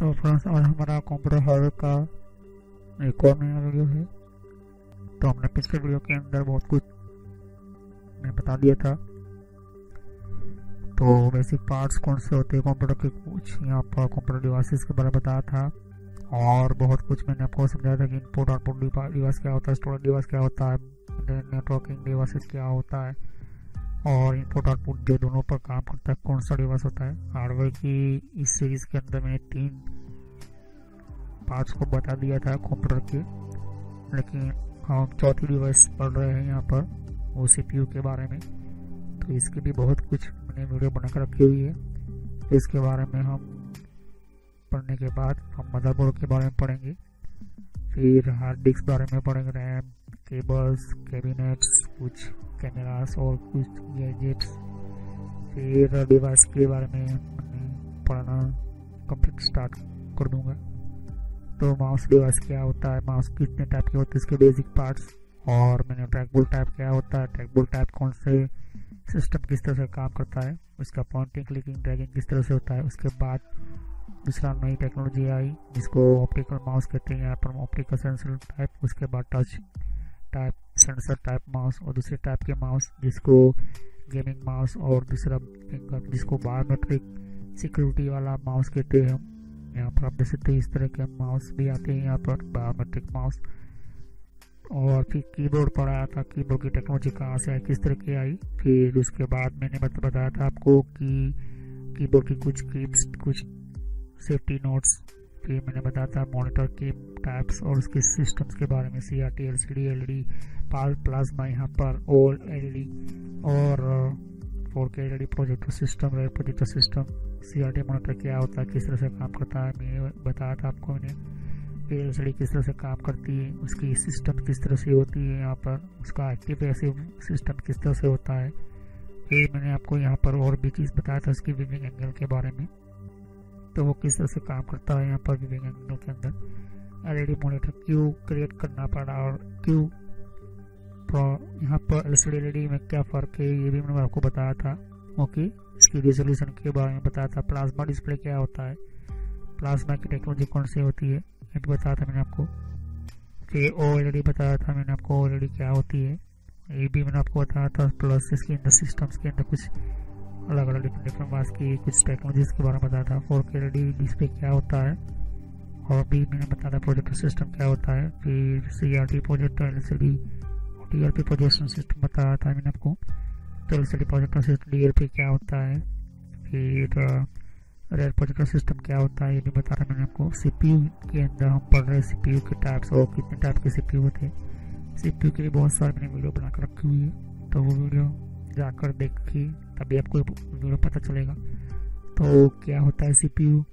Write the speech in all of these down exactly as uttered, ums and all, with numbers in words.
तो फ्रेंड्स, आज हमारा कंप्यूटर हार्डवेयर का एक और नया वीडियो है। तो हमने पिछले वीडियो के अंदर बहुत कुछ मैं बता दिया था। तो बेसिक पार्ट्स कौन से होते हैं कंप्यूटर के, कुछ यहाँ पर कंप्यूटर डिवाइसेस के बारे में बताया था और बहुत कुछ मैंने आपको समझाया था कि इनपुट आउटपुट डिवाइस क्या होता है, स्टोरेज डिवाइस क्या होता है, नेटवर्किंग डिवाइसेस क्या होता है और इनपुट आउटपुट जो दोनों पर काम करता है कौन सा डिवाइस होता है। हार्डवेयर की इस सीरीज के अंदर मैंने तीन पार्ट्स को बता दिया था कंप्यूटर के, लेकिन हम चौथी डिवाइस पढ़ रहे हैं यहाँ पर, वो सीपीयू के बारे में। तो इसके भी बहुत कुछ मैंने वीडियो बनाकर रखी हुई है। तो इसके बारे में हम पढ़ने के बाद हम मदरबोर्ड के बारे में पढ़ेंगे, फिर हार्ड डिस्क बारे में पढ़ेंगे, रैम, केबल्स, कैबिनेट्स, कुछ कैमरास और कुछ गैजेट्स, फिर डिवाइस के बारे में मैंने पढ़ना कंप्लीट स्टार्ट कर दूंगा। तो माउस डिवाइस क्या होता है, माउस कितने टाइप के होते हैं, इसके बेसिक पार्ट्स, और मैंने ट्रैकबॉल टाइप क्या होता है, ट्रैकबॉल टाइप कौन से सिस्टम किस तरह से काम करता है, उसका पॉइंटिंग क्लिकिंग ड्रैगिंग किस तरह से होता है। उसके बाद दूसरा नई टेक्नोलॉजी आई जिसको ऑप्टिकल माउस कहते हैं, यहाँ पर ऑप्टिकल सेंसर टाइप, उसके बाद touch type sensor type mouse और दूसरे टाइप के माउस जिसको गेमिंग माउस और दूसरा फिंगर जिसको बायोमेट्रिक सिक्योरिटी वाला माउस कहते हैं हम। यहाँ पर आप देख सकते हैं इस तरह के माउस भी आते हैं यहाँ पर, बायोमेट्रिक माउस। और फिर कीबोर्ड पर आया था, कीबोर्ड की टेक्नोलॉजी कहाँ से आई, किस तरह की आई। फिर उसके बाद मैंने बताया था आपको कि कीबोर्ड की कुछ कीज, कुछ सेफ्टी नोट्स। फिर मैंने बताया था मॉनिटर के टाइप्स और उसके सिस्टम्स के बारे में, C R T, L C D, L E D, plasma यहाँ पर, और एल ई डी और four K L E D projector system, red projector system, C R T monitor क्या होता है, किस तरह से काम करता है, मैंने बताया था आपको। मैंने एल सी डी किस तरह से काम करती है, उसकी सिस्टम किस तरह से होती है यहाँ पर, उसका एक्टिव पैसिव सिस्टम किस तरह से होता है। फिर मैंने आपको यहाँ पर और भी चीज़ बताया था उसकी विविंग एंगल के बारे में, तो वो किस तरह से काम करता है यहाँ पर विविंग एंगल के अंदर। एलईडी मॉनिटर क्यों क्रिएट करना पड़ा और क्यों यहाँ पर एलसीडी एलईडी में क्या फ़र्क है, ये भी मैंने आपको बताया था। ओके, इसकी रेजोल्यूशन के बारे में बताया था। प्लाज्मा डिस्प्ले क्या होता है, प्लाज्मा की टेक्नोलॉजी कौन सी होती है, ये भी बताया था मैंने आपको। फिर ओ एल ई डी बताया था मैंने आपको, ओ एल ई डी क्या होती है ये भी मैंने आपको बताया था। प्लस इसके अंदर सिस्टम्स के अंदर कुछ अलग अलग डिफरेंट डिफरेंट मास की कुछ टेक्नोलॉजीज के बारे में बताया था। Four K L E D display क्या होता है और भी मैंने बताया था प्रोजेक्टर सिस्टम क्या होता है। फिर C R T projector, L C D, D L P projection system बताया था मैंने आपको। तो L C D projector system, D L P क्या होता है, फिर रेड प्रोजेक्टर सिस्टम क्या होता है ये भी बता रहा मैंने आपको। सीपीयू के अंदर हम पढ़ रहे हैं सीपीयू के टाइप्स और कितने टाइप के सीपीयू होते हैं। सीपीयू के लिए बहुत सारे मैंने वीडियो बनाकर रखी हुई है, तो वो वीडियो जाकर देखिए तभी आपको वीडियो पता चलेगा। तो क्या होता है सीपीयू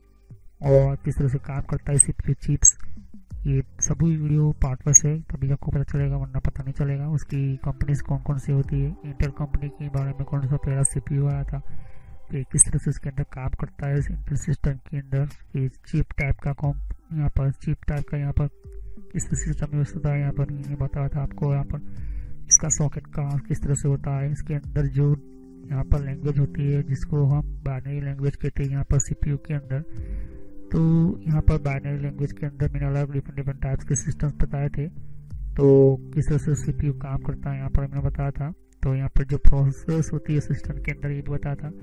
और किस तरह से काम करता है सीपीयू चिप्स, ये सभी वीडियो पार्ट वाइज है तभी आपको पता चलेगा, वरना पता नहीं चलेगा। उसकी कंपनीज कौन कौन सी होती है, इंटेल कंपनी के बारे में कौन सा पहला सीपीयू आया था, फिर किस तरह से उसके अंदर काम करता है इंटेल सिस्टम के अंदर। फिर चिप टाइप का कॉम यहाँ पर, चिप टाइप का यहाँ पर किस तरह सिस्टम यूज होता है यहाँ पर ये बताया था आपको। यहाँ पर इसका सॉकेट का किस तरह से होता है, इसके अंदर जो यहाँ पर लैंग्वेज होती है जिसको हम बाइनरी लैंग्वेज कहते हैं यहाँ पर सीपीयू के अंदर। तो यहाँ पर बाइनरी लैंग्वेज के अंदर मैंने अलग डिफरेंट डिफरेंट टाइप्स के सिस्टम्स बताए थे, तो किस तरह से सीपीयू काम करता है यहाँ पर मैंने बताया था। तो यहाँ पर जो प्रोसेस होती है सिस्टम के अंदर ये भी बताया था।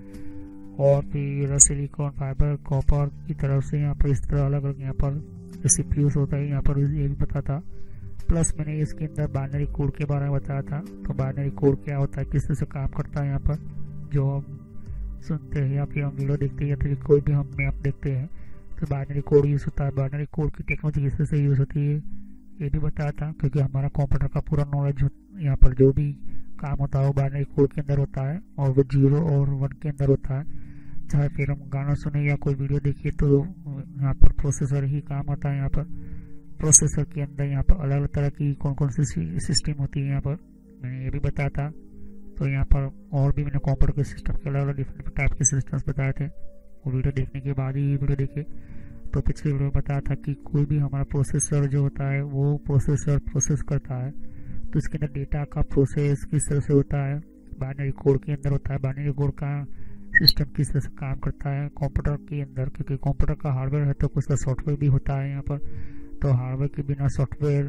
और फिर सिलिकॉन, फाइबर, कॉपर की तरफ से यहाँ पर इस तरह अलग अलग यहाँ पर सीपीयूज होता है यहाँ पर ये भी पता था। प्लस मैंने इसके अंदर बाइनरी कोड के बारे में बताया था। तो बाइनरी कोड क्या होता है, किस तरह से काम करता है यहाँ पर, जो हम सुनते हैं या फिर हम वीडियो देखते हैं या फिर कोई भी हम मैप देखते हैं तो बाइनरी कोड यूज़ होता है। बाइनरी कोड की टेक्नोलॉजी किस तरह से यूज़ होती है ये भी बताया था, क्योंकि हमारा कंप्यूटर का पूरा नॉलेज यहाँ पर जो भी काम होता है वो बाइनरी कोड के अंदर होता है और वो जीरो और वन के अंदर होता है। चाहे फिर हम गाना सुने या कोई वीडियो देखिए तो यहाँ पर प्रोसेसर ही काम आता है। यहाँ पर प्रोसेसर के अंदर यहाँ पर अलग अलग तरह की कौन कौन सी सिस्टम होती है यहाँ पर मैंने ये भी बताया था। तो यहाँ पर और भी मैंने कंप्यूटर के सिस्टम के अलग अलग डिफरेंट टाइप के सिस्टम्स बताए थे, वो वीडियो देखने के बाद ही वीडियो देखे। तो पिछले वीडियो में बताया था कि कोई भी हमारा प्रोसेसर जो होता है वो प्रोसेसर प्रोसेस करता है, तो इसके अंदर डेटा का प्रोसेस किस तरह से होता है, बाइनरी कोड के अंदर होता है। बाइनरी कोड का सिस्टम किस तरह से काम करता है कंप्यूटर के अंदर, क्योंकि कंप्यूटर का हार्डवेयर है तो कुछ का सॉफ्टवेयर भी होता है यहाँ पर। तो हार्डवेयर के बिना सॉफ्टवेयर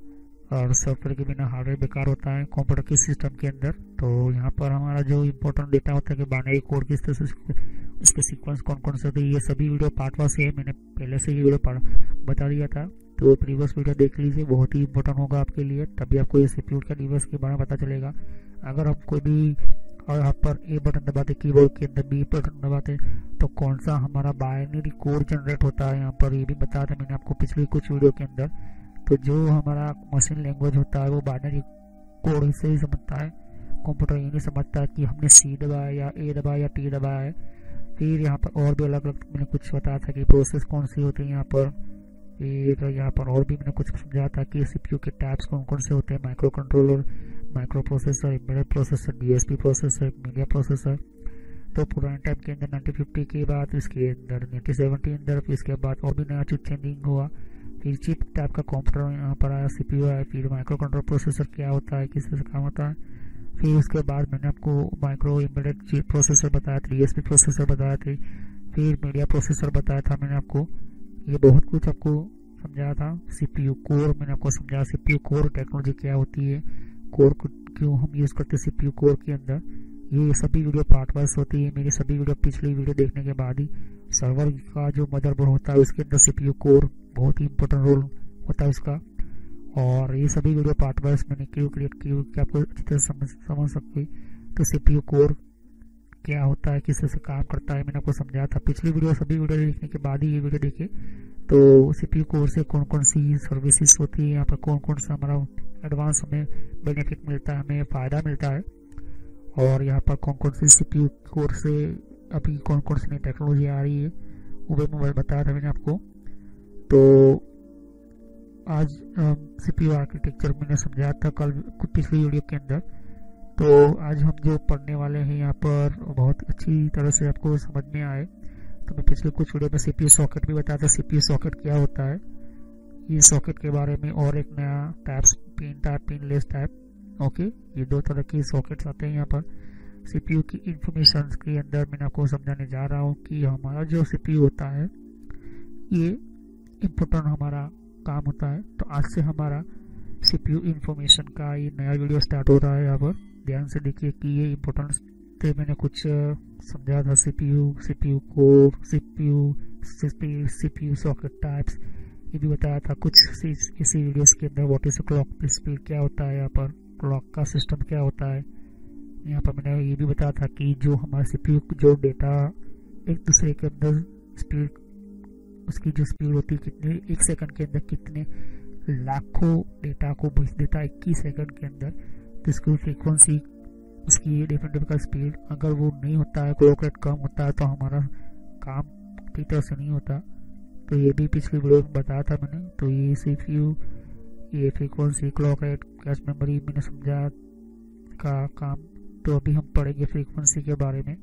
और सॉफ्टवेयर के बिना हार्डवेयर बेकार होता है कंप्यूटर के सिस्टम के अंदर। तो यहाँ पर हमारा जो इम्पोर्टेंट डेटा होता है कि बाइनरी कोड किस तरह से, उसके सीक्वेंस कौन कौन से होते हैं, ये सभी वीडियो पार्ट वन से है, मैंने पहले से ये वीडियो बता दिया था। तो प्रीवियस वीडियो देख लीजिए, बहुत ही इंपॉर्टेंट होगा आपके लिए, तभी आपको ये सीपीयू का डिवाइस के बारे में पता चलेगा। अगर आप कोई भी और यहाँ पर ए बटन दबाते, कीबोर्ड के अंदर बी बटन दबाते, तो कौन सा हमारा बाइनरी कोड जनरेट होता है यहाँ पर, ये भी बताया था मैंने आपको पिछली कुछ वीडियो के अंदर। तो जो हमारा मशीन लैंग्वेज होता है वो बाइनरी कोड से ही समझता है, कंप्यूटर ये नहीं समझता है कि हमने सी दबाया या ए दबाया या टी दबाया है। फिर यहाँ पर और भी अलग अलग मैंने कुछ बताया था कि प्रोसेस कौन सी होती है यहाँ पर। फिर यहाँ पर और भी मैंने कुछ समझाया था कि सीपीयू के टाइप्स कौन कौन से होते हैं, micro controller, micro processor, embedded processor, DSP processor, media processor. तो पुराने टाइम के अंदर नाइनटीन फिफ्टी के बाद इसके अंदर नाइनटीन सेवेंटी अंदर, फिर इसके बाद और भी नया चीज चेंजिंग हुआ। फिर चिप टाइप का कंप्यूटर यहाँ पर आया, सीपीयू आया। फिर माइक्रो कंट्रोल प्रोसेसर क्या होता है, किस तरह से काम होता है। फिर उसके बाद मैंने आपको माइक्रो एम्बेडेड चिप प्रोसेसर बताया था, डीएसपी प्रोसेसर बताया थे। फिर मीडिया प्रोसेसर बताया था मैंने आपको। ये बहुत कुछ आपको समझाया था। सीपीयू कोर मैंने आपको समझाया, सीपीयू कोर टेक्नोलॉजी क्या होती है, कोर क्यों हम यूज करते हैं सीपीयू कोर के अंदर। ये सभी वीडियो पार्ट वाइज होती है मेरी, सभी वीडियो पिछली वीडियो देखने के बाद ही। सर्वर का जो मदरबोर्ड होता है उसके अंदर सीपीयू कोर बहुत ही इंपॉर्टेंट रोल होता है उसका। और ये सभी वीडियो पार्ट वाइज मैंने क्यों क्रिएट की कि आपको अच्छी तरह समझ समझ सकते। तो सीपीयू कोर क्या होता है, किस तरह से काम करता है, मैंने आपको समझाया था पिछली वीडियो। सभी वीडियो देखने के बाद ही ये वीडियो देखे। तो सीपीयू कोर से कौन कौन सी सर्विसेज होती है, यहाँ पर कौन कौन सा हमारा एडवांस हमें बेनिफिट मिलता है, हमें फ़ायदा मिलता है। और यहाँ पर कौन कौन सी सीपीयू कोर से अभी कौन कौन सी नई टेक्नोलॉजी आ रही है वो भी मैं बताया था मैंने आपको। तो आज सीपीयू आर्किटेक्चर मैंने समझाया था कल पिछली वीडियो के अंदर। तो आज हम जो पढ़ने वाले हैं यहाँ पर बहुत अच्छी तरह से आपको समझ में आए। तो मैं पिछले कुछ वीडियो में सीपीयू सॉकेट भी बताया था, सीपीयू सॉकेट क्या होता है, ये सॉकेट के बारे में। और एक नया types, pin type, pinless type. Okay, ये दो तरह के सॉकेट्स आते हैं यहाँ पर सीपीयू की इंफॉर्मेशन के अंदर। मैंने आपको समझाने जा रहा हूँ कि हमारा जो सीपीयू होता है ये इम्पोर्टेंट हमारा काम होता है। तो आज से हमारा सीपीयू इंफॉर्मेशन का ये नया वीडियो स्टार्ट हो रहा है। यहाँ पर ध्यान से देखिए कि ये इम्पोर्टेंट थे, मैंने कुछ समझा था। CPU, CPU core, CPU CPU socket types, ये भी बताया था कुछ इसी वीडियोस के अंदर। व्हाट इज क्लॉक स्पीड क्या होता है, यहाँ पर क्लॉक का सिस्टम क्या होता है। यहाँ पर मैंने ये भी बताया था कि जो हमारा सीपीयू जो डेटा एक दूसरे के अंदर स्पीड, उसकी जो स्पीड होती है कितने, एक सेकंड के अंदर कितने लाखों डेटा को भेज देता है इक्कीस सेकंड के अंदर। तो इसकी फ्रीक्वेंसी, उसकी डिफरेंट का स्पीड, अगर वो नहीं होता है, क्लॉक रेट कम होता है तो हमारा काम ठीक तरह से नहीं होता। तो ये भी पिछली वीडियो में बताया था मैंने। तो ये सीपीयू, ये frequency, clock rate, cache memory मैंने समझा का काम। तो अभी हम पढ़ेंगे फ्रीक्वेंसी के बारे में।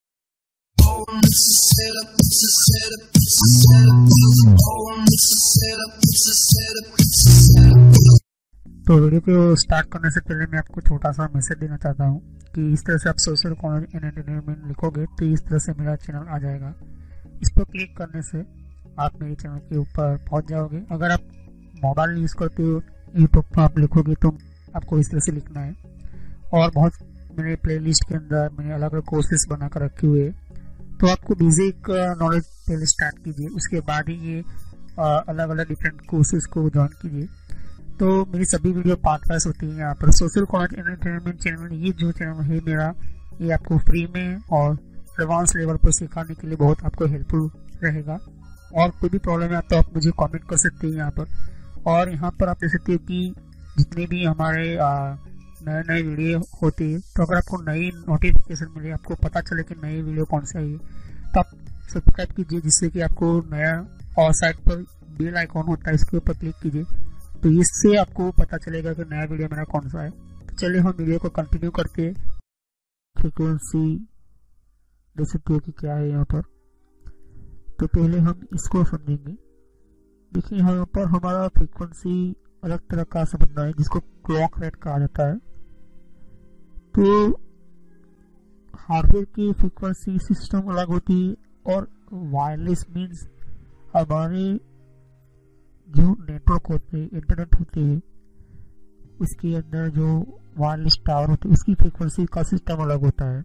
तो वीडियो को स्टार्ट करने से पहले मैं आपको छोटा सा मैसेज देना चाहता हूँ कि इस तरह से आप सोशल कॉलेज एंड एंटरटेनमेंट लिखोगे तो इस तरह से मेरा चैनल आ जाएगा। इस पर क्लिक करने से आप मेरे चैनल के ऊपर पहुँच जाओगे। अगर आप मोबाइल यूज़ करते हो, यूट्यूब पर आप लिखोगे तो आपको इस तरह से लिखना है। और बहुत मेरे प्लेलिस्ट के अंदर मैंने अलग अलग कोर्सेज बना कर रखे हुए हैं। तो आपको बेसिक नॉलेज पहले स्टार्ट कीजिए, उसके बाद ही ये अलग अलग डिफरेंट कोर्सेज को ज्वाइन कीजिए। तो मेरी सभी वीडियो पार्ट वाइज होती है यहाँ पर। Social college and entertainment channel, ये जो चैनल है मेरा, ये आपको फ्री में और एडवांस लेवल पर सिखाने के लिए बहुत आपको हेल्पफुल रहेगा। और कोई भी प्रॉब्लम है तो आप मुझे कमेंट कर सकते हैं यहाँ पर। और यहाँ पर आप देख सकते हो कि जितने भी हमारे नए नए वीडियो होते हैं, तो अगर आपको नई नोटिफिकेशन मिले, आपको पता चले कि नई वीडियो कौन सी आई है, तो आप सब्सक्राइब कीजिए, जिससे कि आपको नया, और साइड पर बेल आइकॉन होता है इसके ऊपर क्लिक कीजिए, तो इससे आपको पता चलेगा कि नया वीडियो मेरा कौन सा है। तो चलिए हम वीडियो को कंटिन्यू करके फ्रीक्वेंसी देख सकते हो कि क्या है यहाँ पर। तो पहले हम इसको समझेंगे। देखिए यहाँ पर हमारा फ्रीक्वेंसी अलग तरह का समझना है, जिसको क्लॉक रेट कहा जाता है। तो हार्डवेयर की फ्रीक्वेंसी सिस्टम अलग होती है और वायरलेस मीन्स हमारे जो नेटवर्क होते हैं, इंटरनेट होते हैं, उसके अंदर जो वायरलेस टावर होते हैं उसकी फ्रीक्वेंसी का सिस्टम अलग होता है।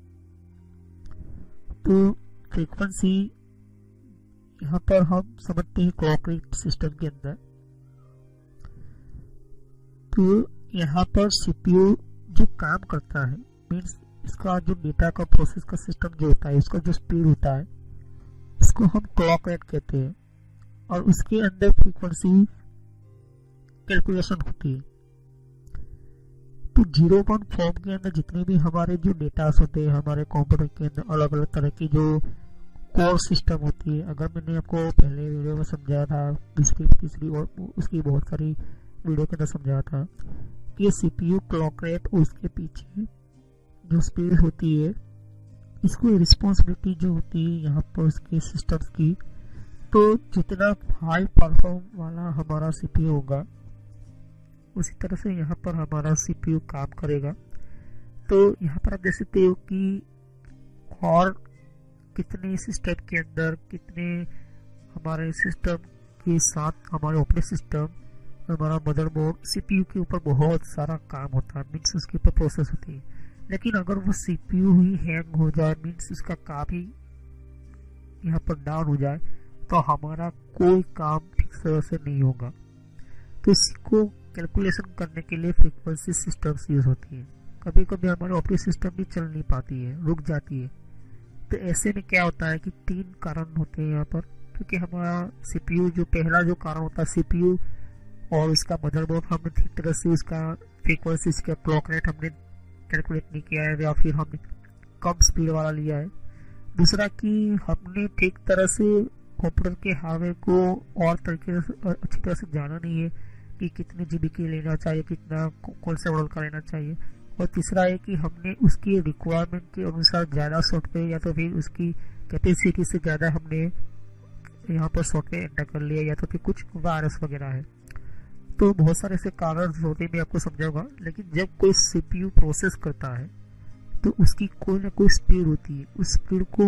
तो फ्रीक्वेंसी यहाँ पर हम समझते हैं क्लॉक रेट सिस्टम के अंदर। तो यहाँ पर सीपीयू जो काम करता है मीन्स इसका जो डेटा का प्रोसेस का सिस्टम जो होता है, इसका जो स्पीड होता है, इसको हम क्लॉक रेट कहते हैं और उसके अंदर फ्रीक्वेंसी कैलकुलेशन होती है। तो जीरो वन फॉर्म के अंदर जितने भी हमारे जो डेटास होते हैं हमारे कंप्यूटर के अंदर, अलग अलग तरह की जो कोर सिस्टम होती है, अगर मैंने आपको पहले वीडियो में समझाया था, दूसरी तीसरी और उसकी बहुत सारी वीडियो के अंदर समझाया था कि सीपीयू क्लॉक रेट और उसके पीछे जो स्पीड होती है, इसको रिस्पॉन्सिबिलिटी जो होती है यहाँ पर उसके सिस्टम्स की। तो जितना हाई परफॉर्म वाला हमारा सीपीयू होगा उसी तरह से यहाँ पर हमारा सीपीयू काम करेगा। तो यहाँ पर आप देख सकते हो कि और कितने सिस्टम के अंदर कितने हमारे सिस्टम के साथ हमारे ऑपरेटिंग सिस्टम, हमारा मदरबोर्ड, सीपीयू के ऊपर बहुत सारा काम होता है, मीन्स उसके ऊपर प्रोसेस होती है। लेकिन अगर वो सीपीयू ही हैंग हो जाए, मीन्स उसका काम ही यहाँ पर डाउन हो जाए, तो हमारा कोई काम ठीक तरह से नहीं होगा। तो इसको कैलकुलेशन करने के लिए फ्रीक्वेंसी सिस्टम्स यूज होती है। कभी कभी हमारे ऑपरेटिंग सिस्टम भी चल नहीं पाती है, रुक जाती है। तो ऐसे में क्या होता है कि तीन कारण होते हैं यहाँ पर, क्योंकि हमारा सीपीयू जो पहला जो कारण होता है सीपीयू और उसका मदरबोर्ड हमने ठीक तरह से उसका फ्रीक्वेंसी, इसका क्लॉक रेट हमने कैलकुलेट नहीं किया है या फिर हमने कम स्पीड वाला लिया है। दूसरा कि हमने ठीक तरह से कंप्यूटर के हार्डवेयर को और तरीके से अच्छी तरह से जाना नहीं है कि कितने जीबी की लेना चाहिए, कितना कौन सा मॉडल का लेना चाहिए। और तीसरा है कि हमने उसकी रिक्वायरमेंट के अनुसार ज़्यादा सॉफ्टवेयर या तो फिर उसकी कैपेसिटी से ज़्यादा हमने यहाँ पर सॉफ्टवेयर एंटर कर लिया या तो फिर कुछ वायरस वगैरह है। तो बहुत सारे ऐसे कारण होते मैं आपको समझाऊंगा। लेकिन जब कोई सीपीयू प्रोसेस करता है तो उसकी कोई ना कोई स्पीड होती है, उस स्पीड को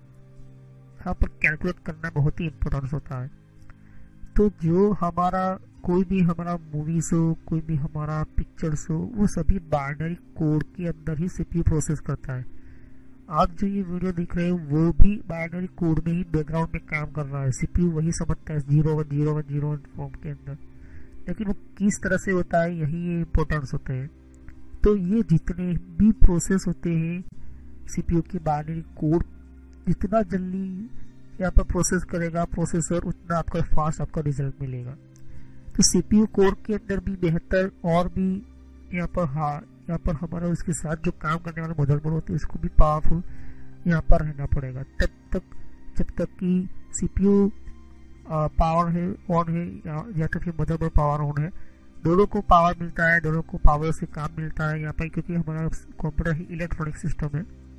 यहाँ पर कैलकुलेट करना बहुत ही इम्पोर्टेंट होता है। तो जो हमारा कोई भी हमारा मूवीज हो, कोई भी हमारा पिक्चर्स हो, वो सभी बाइनरी कोड के अंदर ही सीपीयू प्रोसेस करता है। आप जो ये वीडियो देख रहे हो वो भी बाइनरी कोड में ही बैकग्राउंड में काम कर रहा है। सीपीयू वही समझता है zero one zero one zero one form के अंदर, लेकिन वो किस तरह से होता है यही ये इम्पोर्टेंस होते हैं। तो ये जितने भी प्रोसेस होते हैं सीपीयू के बाइनरी कोड, जितना जल्दी यहाँ पर प्रोसेस करेगा प्रोसेसर, उतना आपका फास्ट आपका रिजल्ट मिलेगा। तो सीपीयू कोड के अंदर भी बेहतर और भी यहाँ पर हाँ यहाँ पर हमारा उसके साथ जो काम करने वाले मदरबोर्ड होते हैं उसको भी पावरफुल यहाँ पर रहना पड़ेगा, तब तक जब तक कि सीपीयू पावर है ऑन है या, या तो फिर मदरबोर्ड पावर ऑन है। दोनों को पावर मिलता है, दोनों को पावर से काम मिलता है यहाँ पर, क्योंकि हमारा कंप्यूटर ही इलेक्ट्रॉनिक सिस्टम है।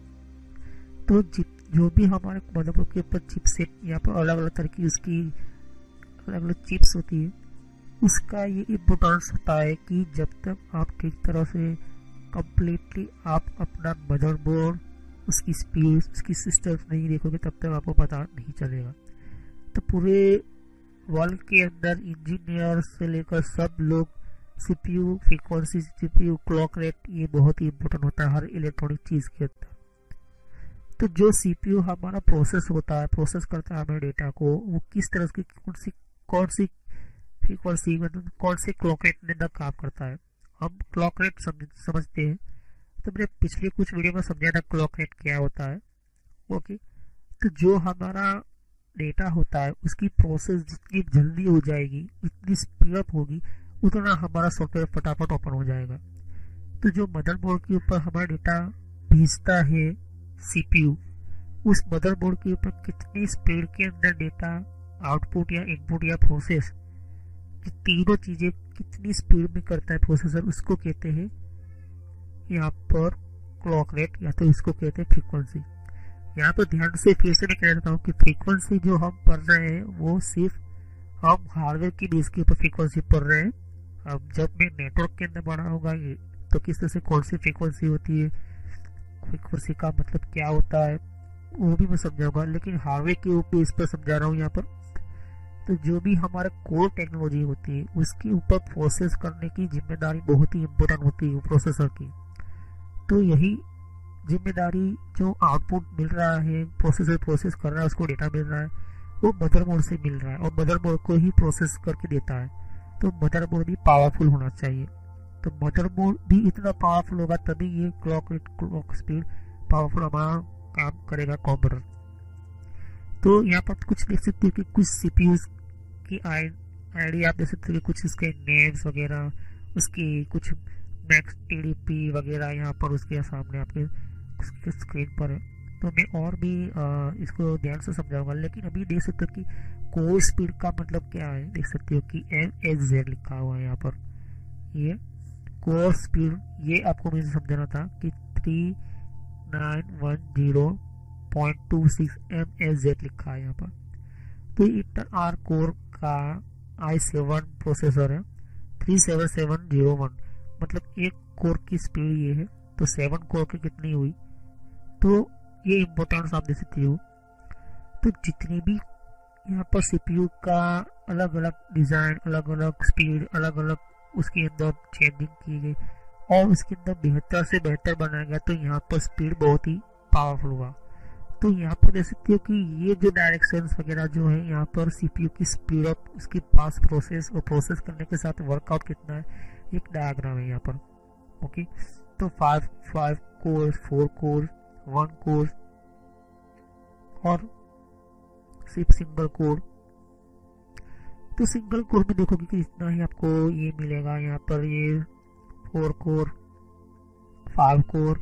तो जो भी हमारे मदरबोर्ड के ऊपर चिपसेट यहाँ पर अलग अलग तरह की उसकी अलग अलग चिप्स होती है, उसका ये इम्पोर्टेंस होता है कि जब तक आप ठीक तरह से कम्प्लीटली आप अपना मदरबोर्ड, उसकी स्पीड, उसकी सिस्टम्स नहीं देखोगे तब तक आपको पता नहीं चलेगा। तो पूरे वर्ल्ड के अंदर इंजीनियर से लेकर सब लोग CPU frequency, CPU clock rate, ये बहुत ही इम्पोर्टेंट होता है हर इलेक्ट्रॉनिक चीज़ के अंदर। तो जो सीपीयू हमारा प्रोसेस होता है, प्रोसेस करता है हमारे डेटा को, वो किस तरह की कौन सी कौन सी फ्रीक्वेंसी मतलब कौन से क्लॉक रेट में अंदर काम करता है, हम क्लॉक रेट समझ, समझते हैं। तो मैंने पिछले कुछ वीडियो में समझाया था क्लॉक रेट क्या होता है। ओके, तो जो हमारा डेटा होता है उसकी प्रोसेस जितनी जल्दी हो जाएगी, जितनी स्पीड अप होगी, उतना हमारा सॉफ्टवेयर फटाफट ओपन हो जाएगा। तो जो मदरबोर्ड के ऊपर हमारा डेटा भेजता है सीपीयू, उस मदरबोर्ड के ऊपर कितनी स्पीड के अंदर डेटा आउटपुट या इनपुट या प्रोसेस, ये तीनों चीजें कितनी स्पीड में करता है प्रोसेसर, उसको कहते हैं यहाँ पर क्लॉक रेट या तो इसको कहते हैं फ्रीक्वेंसी। यहाँ पर ध्यान से फिर से मैं कह देता हूँ कि फ्रीक्वेंसी जो हम पढ़ रहे हैं वो सिर्फ हम हार्डवेयर की बेस के ऊपर फ्रीक्वेंसी पढ़ रहे हैं। अब जब मैं नेटवर्क के अंदर पढ़ा होगा ये तो किस तरह से कौन सी फ्रीक्वेंसी होती है, फ्रीक्वेंसी का मतलब क्या होता है वो भी मैं समझाऊंगा, लेकिन हार्डवेयर के ऊपर इस पर समझा रहा हूँ यहाँ पर। तो जो भी हमारा कोर टेक्नोलॉजी होती है उसके ऊपर प्रोसेस करने की जिम्मेदारी बहुत ही इम्पोर्टेंट होती है प्रोसेसर की। तो यही जिम्मेदारी जो आउटपुट मिल रहा है, प्रोसेसर प्रोसेस कर रहा है, उसको डेटा मिल रहा है, वो मदरबोर्ड से मिल रहा है और मदरबोर्ड को ही प्रोसेस करके देता है। तो मदरबोर्ड भी पावरफुल होना चाहिए। तो मदरबोर्ड भी इतना पावरफुल होगा तभी ये क्लॉक क्लॉक स्पीड पावरफुल हमारा काम करेगा कंप्यूटर। तो यहाँ पर कुछ देख सकते हो कि कुछ सीपीयूज की आईडी आप देख सकते हो, कुछ इसके नेम्स वगैरह, उसकी कुछ मैक्स टीडीपी वगैरह यहाँ पर उसके सामने आपके स्क्रीन पर है। तो मैं और भी आ, इसको ध्यान से समझाऊंगा, लेकिन अभी देख सकते हो कि कोर स्पीड का मतलब क्या है। देख सकते हो कि एम एच जेड लिखा हुआ है यहाँ पर, ये कोर स्पीड, ये आपको मुझे समझाना था कि three nine one zero point two six M H Z लिखा है यहाँ पर। तो इंटेल आर कोर का आई सेवन प्रोसेसर है, three seven seven zero one, मतलब एक कोर की स्पीड ये है। तो सेवन कोर की कितनी हुई, तो ये इम्पोर्टेंस आप देख सकते हो। तो जितने भी यहाँ पर सीपीयू का अलग अलग डिजाइन, अलग अलग स्पीड, अलग अलग उसके अंदर चेंजिंग की गई और उसके अंदर बेहतर से बेहतर बनाया गया, तो यहाँ पर स्पीड बहुत ही पावरफुल हुआ। तो यहाँ पर देख सकते हो कि ये जो डायरेक्शंस वगैरह जो है, यहाँ पर सीपीयू की स्पीड अप, उसकी पास प्रोसेस और प्रोसेस करने के साथ वर्कआउट कितना है, एक डायग्राम है यहाँ पर। ओके, तो five five core, four core, one core और सिर्फ सिंगल कोर। तो सिंगल कोर में देखोगे कि इतना ही आपको ये मिलेगा यहाँ पर, ये फोर कोर, फाइव कोर।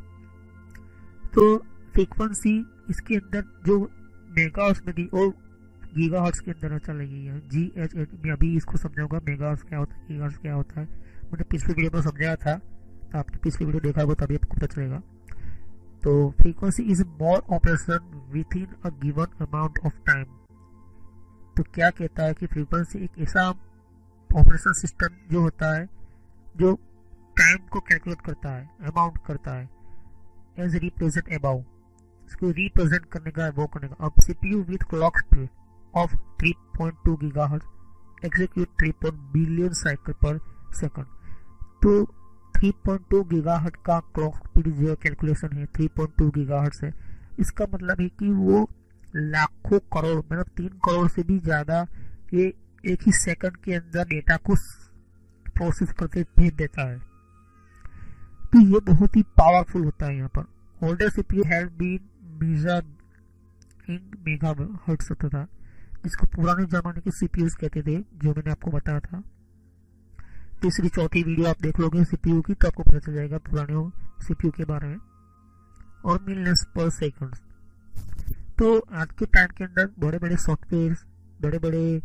तो फ्रीक्वेंसी इसके अंदर जो मेगाहर्ट्ज में थी और गीगाहर्ट्ज के अंदर चलेगी है। जी एच एच मैं अभी इसको समझाऊंगा मेगाहर्ट्ज क्या होता है, गीगाहर्ट्ज क्या होता है। मैंने पिछले वीडियो में समझाया था, तो आपने पिछले वीडियो देखा होगा तभी आपको पता चलेगा। तो frequency is more operation within a given amount of time. तो क्या कहता है कि फ्रीक्वेंसी एक ऐसा ऑपरेशन सिस्टम जो होता है जो टाइम को कैलकुलेट करता है, अमाउंट करता है, एज रिप्रेजेंट अबाउ, इसको रिप्रेजेंट करने का वो करने का। अब CPU with clock speed of three point two gigahertz execute three point billion cycle per second. तो थ्री पॉइंट टू गीगाहर्ट्ज का क्लॉक स्पीड जो कैलकुलेशन है थ्री पॉइंट टू गीगाहर्ट्ज है। इसका मतलब है कि वो लाखों करोड़, मतलब तीन करोड़ से भी ज्यादा ये एक ही सेकंड के अंदर डेटा को प्रोसेस करके भेज देता है। तो ये बहुत ही पावरफुल होता है यहाँ पर। Older CPU had been measured in megahertz होता था, जिसको पुराने जमाने के सीपीयूज कहते थे, जो मैंने आपको बताया था। तीसरी चौथी वीडियो आप देख लोगे सीपीयू की तो आपको पता चल जाएगा पुराने सीपीयू के बारे में। और मिलियंस पर सेकंड। तो आज के टाइम के अंदर बड़े बड़े सॉफ्टवेयर, बड़े बड़े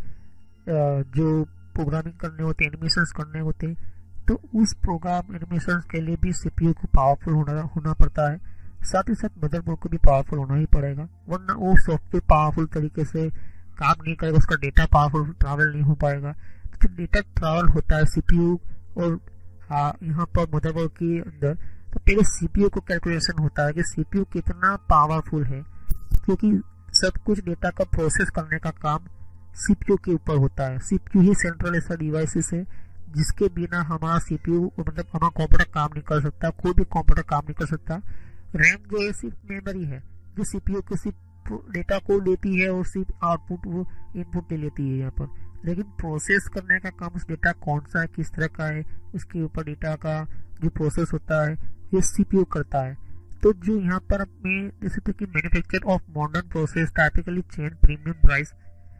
जो प्रोग्रामिंग करने होते, एनिमेशंस करने होते, तो उस प्रोग्राम एनिमेशंस के लिए भी सीपीयू को पावरफुल होना होना पड़ता है। साथ ही साथ मदरबोर्ड को भी पावरफुल होना ही पड़ेगा, वरना वो सॉफ्टवेयर पावरफुल तरीके से काम नहीं करेगा, उसका डेटा पावरफुल ट्रैवल नहीं हो पाएगा। तो जब डेटा ट्रैवल होता है सीपीयू और हाँ यहाँ पर मदरबोर्ड के अंदर, तो पहले सीपीयू को कैलकुलेशन होता है कि सीपीयू कितना पावरफुल है, क्योंकि सब कुछ डेटा का प्रोसेस करने का काम सीपीयू के ऊपर होता है। सीपीयू ही सेंट्रल ऐसा डिवाइसेस है जिसके बिना हमारा सीपीयू मतलब हमारा कंप्यूटर काम नहीं कर सकता, कोई भी कंप्यूटर काम नहीं कर सकता। रैम जो है सिर्फ मेमोरी है जो सीपीयू के सिर्फ डेटा को लेती है और सिर्फ आउटपुट वो इनपुट ले लेती है यहाँ पर, लेकिन प्रोसेस करने का काम उस डेटा कौन सा है, किस तरह का है, उसके ऊपर डेटा का जो प्रोसेस होता है ये सीपीयू करता है। तो जो यहाँ पर मैं जैसे तो कि manufacture of modern process typically chain premium price.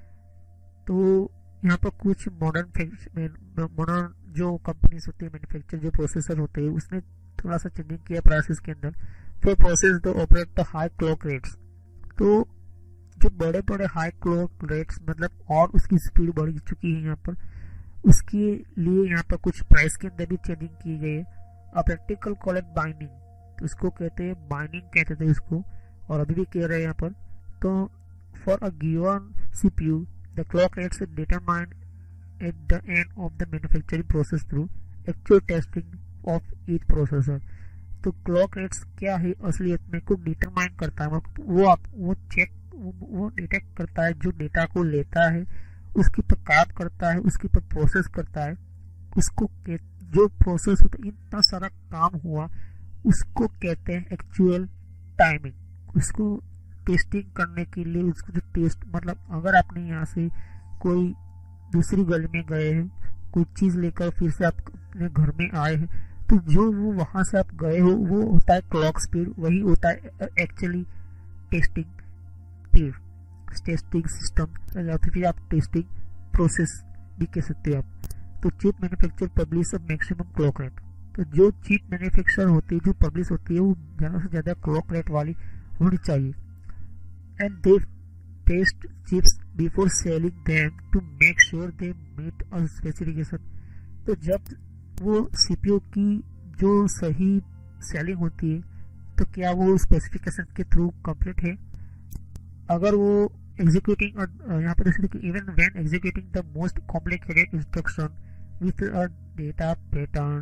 तो यहाँ पर कुछ मॉडर्न मॉडर्न जो कंपनीज होती है, मैन्युफैक्चर जो प्रोसेसर होते हैं, उसने थोड़ा सा चेंजिंग किया प्राइसेस के अंदर। फिर process the operate the high clock rates. तो जो बड़े बड़े हाई क्लॉक रेट्स मतलब और उसकी स्पीड बढ़ चुकी है यहाँ पर, उसके लिए यहाँ पर कुछ प्राइस के अंदर भी चेंजिंग की गई है। A practical call it binding, तो इसको कहते हैं बाइंडिंग कहते थे इसको, और अभी भी कह रहे हैं यहाँ पर। तो for a given CPU the clock rates is determined at the end of the manufacturing process through actual testing of each processor। तो क्लॉक रेट्स क्या है असलियत में को डिटरमाइन करता है, वो आप वो चेक वो, वो डिटेक्ट करता है, जो डेटा को लेता है उसके पर काम करता है, उसके पर प्रोसेस करता है, उसको जो प्रोसेस होता है इतना सारा काम हुआ उसको कहते हैं एक्चुअल टाइमिंग। उसको टेस्टिंग करने के लिए उसको जो टेस्ट मतलब अगर आपने यहाँ से कोई दूसरी गली में गए हैं, कोई चीज लेकर फिर से आप अपने घर में आए हैं, तो जो वो वहां से आप गए हो वो होता है क्लॉक स्पीड, वही होता है actually testing speed, testing system या फिर आप टेस्टिंग प्रोसेस भी कह सकते हो आप। तो chip manufacture publish of maximum clock rate, तो जो चिप मैन्युफैक्चर होती है जो पब्लिश होती है वो ज़्यादा से ज़्यादा क्लॉक रेट वाली होनी चाहिए। And they test chips before selling them to make sure they meet a specification. तो जब वो सीपीयू की जो सही सेलिंग होती है तो क्या वो स्पेसिफिकेशन के थ्रू कंप्लीट है। अगर वो एग्जीक्यूटिंग यहाँ पर even when executing the most complicated instruction with a data pattern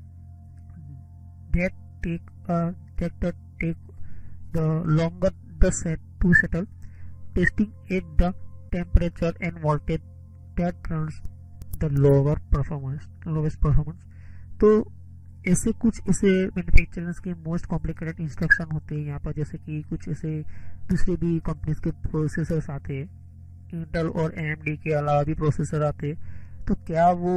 that take uh, that uh, take the longer the set to settle, testing at the temperature and voltage that runs the lower performance lowest performance। तो ऐसे कुछ ऐसे manufacturers के most complicated instruction होते हैं यहाँ पर, जैसे कि कुछ ऐसे दूसरे भी कंपनीज के प्रोसेसर्स आते हैं, इंटेल और एएमडी के अलावा भी प्रोसेसर आते हैं। तो क्या वो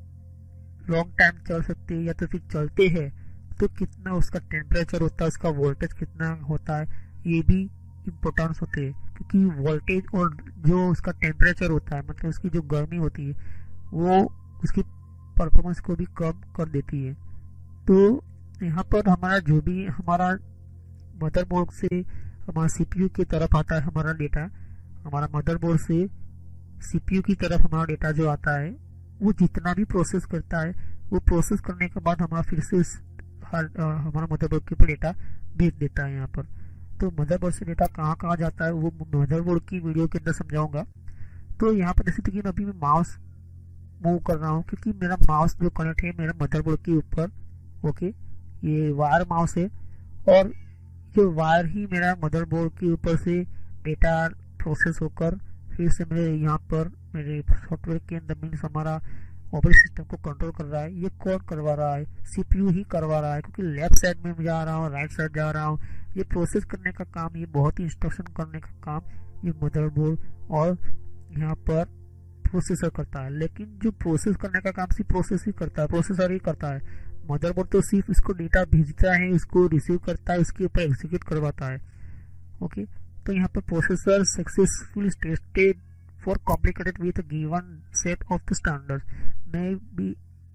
लॉन्ग टाइम चल सकते हैं या तो फिर चलते हैं तो कितना उसका टेम्परेचर होता है, उसका वोल्टेज कितना होता है, ये भी इम्पोर्टेंस होते हैं। क्योंकि वोल्टेज और जो उसका टेम्परेचर होता है मतलब उसकी जो गर्मी होती है वो उसकी परफॉर्मेंस को भी कम कर देती है। तो यहाँ पर हमारा जो भी हमारा मदरबोर्ड से हमारा सीपीयू की तरफ आता है हमारा डेटा, हमारा मदरबोर्ड से सीपीयू की तरफ हमारा डेटा जो आता है वो जितना भी प्रोसेस करता है वो प्रोसेस करने के बाद हमारा फिर से हर हमारा मदरबोर्ड के ऊपर डेटा भेज देता है यहाँ पर। तो मदरबोर्ड से डेटा कहाँ कहाँ जाता है वो मदरबोर्ड की वीडियो के अंदर समझाऊंगा। तो यहाँ पर जैसे कि अभी मैं माउस मूव कर रहा हूँ क्योंकि मेरा माउस जो कनेक्ट है मेरा मदरबोर्ड के ऊपर, ओके ये वायर माउस है और ये वायर ही मेरा मदरबोर्ड के ऊपर से डेटा प्रोसेस होकर फिर से मेरे यहाँ पर मेरे सॉफ्टवेयर के अंदर मीन्स हमारा ऑपरेटिंग सिस्टम को कंट्रोल कर रहा है। ये कौन करवा रहा है, सीपीयू ही करवा रहा है, क्योंकि लेफ्ट साइड में जा रहा हूँ राइट साइड जा रहा हूँ, ये प्रोसेस करने का काम, ये बहुत ही इंस्ट्रक्शन करने का काम ये मदरबोर्ड और यहाँ पर प्रोसेसर करता है। लेकिन जो प्रोसेस करने का काम सिर्फ प्रोसेस ही करता है, प्रोसेसर ही करता है। मदरबोर्ड तो सिर्फ इसको डेटा भेजता है, इसको रिसीव करता है, उसके ऊपर एग्जीक्यूट करवाता है। ओके, तो यहाँ पर processor successfully tested for complicated with a given set of the standards may be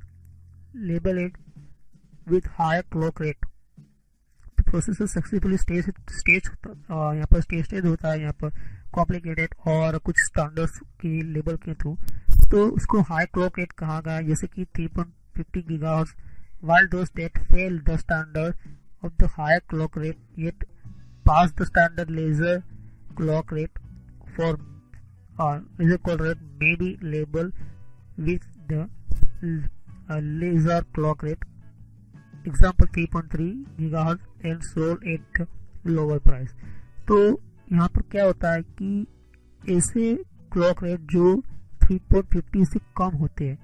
labeled with higher clock rate। तो प्रोसेसर सक्सेसफुली स्टेज स्टेज होता यहाँ पर स्टेज होता है यहाँ पर कॉम्प्लिकेटेड और कुछ स्टैंडर्ड्स की लेबल के थ्रू, तो उसको हाई क्लॉक रेट कहा गया है, जैसे कि three point fifty gigahertz, while those that fail the standard of the higher clock rate yet pass the standard laser clock rate for or laser clock rate may be labeled with the uh, laser clock rate, example three point three gigahertz and sold at lower price। तो यहाँ पर क्या होता है कि ऐसे clock rate जो three point fifty से कम होते हैं,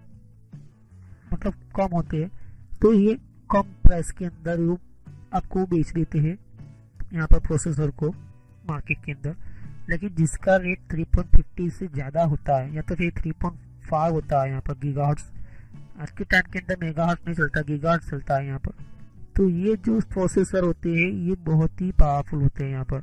मतलब कम होते हैं, तो ये कम प्राइस के अंदर वो आपको बेच देते हैं यहाँ पर प्रोसेसर को मार्केट के अंदर। लेकिन जिसका रेट थ्री पॉइंट फिफ्टी से ज़्यादा होता है या तो फिर थ्री पॉइंट फाइव होता है यहाँ पर गीगाहर्ट्ज, आज के टाइम के अंदर मेगाहर्ट्ज नहीं चलता, गीगाहर्ट्ज चलता है यहाँ पर। तो ये जो प्रोसेसर होते हैं ये बहुत ही पावरफुल होते हैं यहाँ पर।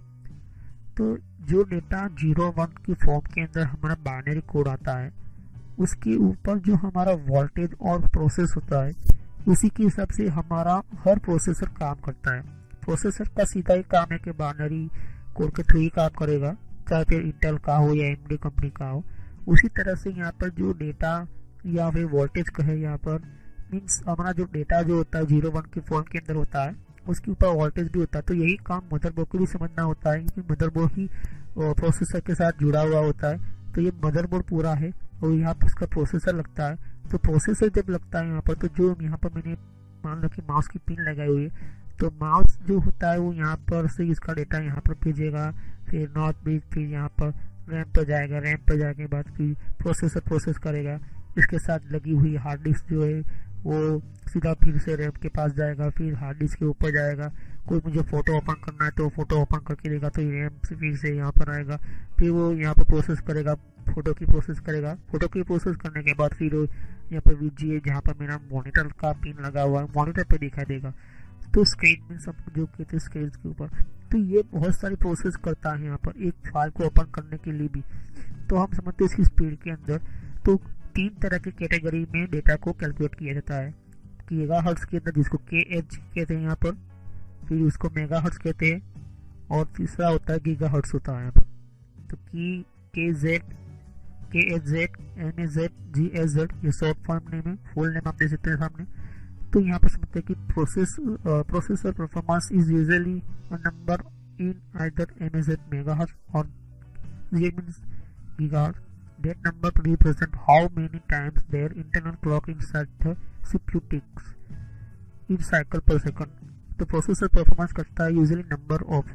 तो जो डेटा जीरो वन की फॉर्म के अंदर हमारा बाइनरी कोड आता है उसके ऊपर जो हमारा वोल्टेज और प्रोसेस होता है उसी के हिसाब से हमारा हर प्रोसेसर काम करता है। प्रोसेसर का सीधा ही काम है कि बाइनरी कोड के थ्रू ही काम करेगा, चाहे फिर इंटेल का हो या एएमडी कंपनी का हो। उसी तरह से यहाँ पर जो डेटा या फिर वोल्टेज कहे यहाँ पर मीन्स हमारा जो डेटा जो होता है जीरो वन की फॉर्म के अंदर होता है उसके ऊपर वोल्टेज भी होता है। तो यही काम मदरबोर्ड को भी समझना होता है क्योंकि मदरबोर्ड ही प्रोसेसर के साथ जुड़ा हुआ होता है। तो ये मदरबोर्ड पूरा है और यहाँ पर उसका प्रोसेसर लगता है। तो प्रोसेसर जब लगता है यहाँ पर, तो जो यहाँ पर मैंने मान लो कि माउस की पिन लगाई हुई है, तो माउस जो होता है वो यहाँ पर से इसका डेटा यहाँ पर भेजेगा, फिर नॉर्थ बीट, फिर यहाँ पर रैम पर जाएगा, रैम पर जाने के बाद फिर प्रोसेसर प्रोसेस करेगा, इसके साथ लगी हुई हार्ड डिस्क जो है वो सीधा फिर से रैम के पास जाएगा, फिर हार्ड डिस्क के ऊपर जाएगा। कोई मुझे फोटो ओपन करना है तो फोटो ओपन करके देगा तो रैम से फिर से यहाँ पर आएगा, फिर वो यहाँ पर प्रोसेस करेगा, फोटो की प्रोसेस करेगा। फोटो की प्रोसेस करने के बाद फिर यहाँ पर वीजीए जहाँ पर मेरा मॉनिटर का पिन लगा हुआ है मॉनिटर पर दिखाई देगा, तो स्क्रीन में सब जो कहते हैं स्क्रीन के ऊपर। तो ये बहुत सारी प्रोसेस करता है यहाँ पर एक फाइल को ओपन करने के लिए भी। तो हम समझते हैं इसकी स्पीड के अंदर तो तीन तरह के कैटेगरी में डेटा को कैलकुलेट किया जाता है। गीगाहर्ट्ज के अंदर जिसको के एच कहते हैं यहाँ पर, फिर उसको मेगाहर्ट्ज कहते हैं, और तीसरा होता है गीगाहर्ट्ज होता है यहाँ पर। तो की K Z, K H Z, M H Z, G H Z ये शॉर्ट फॉर्म नेम है, फुल नेम आप दे सकते हैं सामने। तो यहाँ पर समझते हैं कि process processor performance is usually a number in either M H Z megahertz और G means gigahertz. That number represents how many times their internal clock inside the C P U ticks in cycle per second. तो processor performance करता है usually number of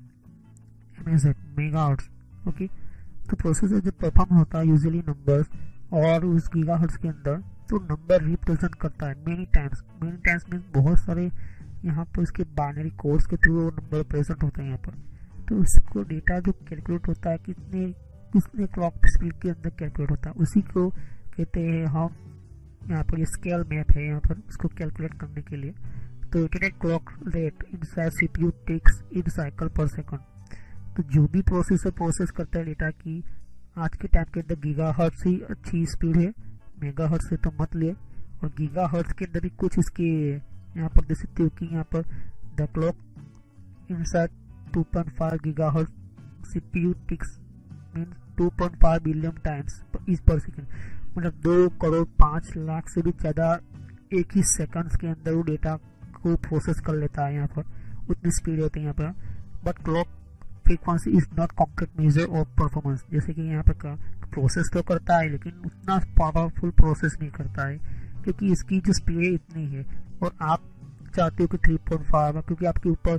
MSH megahertz. Okay, तो processor जब perform होता है usually numbers और उस gigahertz के अंदर तो नंबर रिप्रेजेंट करता है many times. Many times means बहुत सारे यहाँ पर इसके बाइनरी कोड्स के थ्रू वो नंबर प्रेजेंट होते हैं यहाँ पर। तो इसको डेटा जो कैलकुलेट होता है कितने कितने क्लॉक स्पीड के अंदर कैलकुलेट होता है उसी को कहते हैं हम यहाँ पर ये स्केल मैप है यहाँ पर उसको कैलकुलेट करने के लिए। तो internet clock rate inside CPU takes in cycle per second. तो जो भी प्रोसेसर प्रोसेस करता है डेटा की आज के टाइम के अंदर गीगाहर्ट्ज ही अच्छी स्पीड है, मेगाहर्ट्ज से तो मत लिए। और गीगाहर्ट्ज के अंदर भी कुछ इसके यहाँ पर देख सकते हो कि यहाँ पर the clock inside two point five gigahertz CPU ticks mean two point five billion times is per second, मतलब दो करोड़ पाँच लाख से भी ज़्यादा एक ही सेकंड्स के अंदर वो डेटा को प्रोसेस कर लेता है यहाँ पर, उतनी स्पीड होती है यहाँ पर। But clock frequency is not complete measure of performance. जैसे कि यहाँ पर का प्रोसेस तो करता है लेकिन उतना पावरफुल प्रोसेस नहीं करता है क्योंकि इसकी जो स्पीड इतनी है और आप चाहते हो कि थ्री पॉइंट फाइव क्योंकि आपके ऊपर